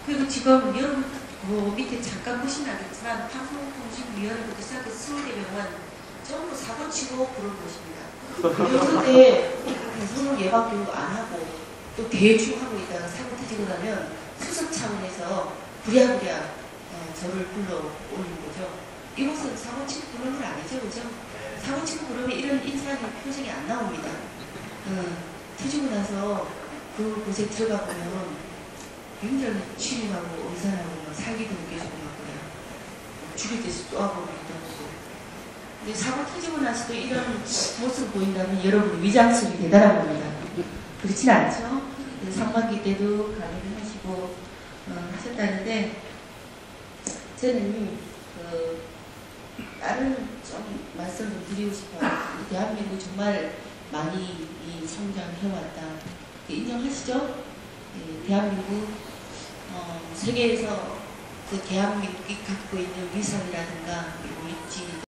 그리고 지금 여러분 그 밑에 잠깐 보시면 알겠지만 방송통신위원회부터 시작해서 서울대병원 전부 사고치고 부른 곳입니다. 그런데 대소는 예방 교육 안 하고 또 대충 하고 있다가 사고 터지고 나면 수습 차원에서 부랴부랴 저를 불러오는 거죠. 이곳은 사고치고 부르는 건 아니죠, 그죠? 사고치고 부르면 이런 인상의 표정이 안 나옵니다. 터지고 나서 그곳에 들어가 보면 굉장히 치료하고 음산하고 살기도 느껴지고 막 그래요. 죽일 듯이 쏘아보기도 하고. 근데 사고 터지고 나서도 이런 모습 보인다면 여러분 위장술이 대단한 겁니다. 그렇진 않죠? 상반기 때도 강의를 하시고 하셨다는데 저는 다른 좀 말씀 좀 드리고 싶어요. 대한민국 정말 많이 성장해왔다. 인정하시죠? 대한민국 세계에서 그 대한민국이 갖고 있는 위상이라든가 그리고 입지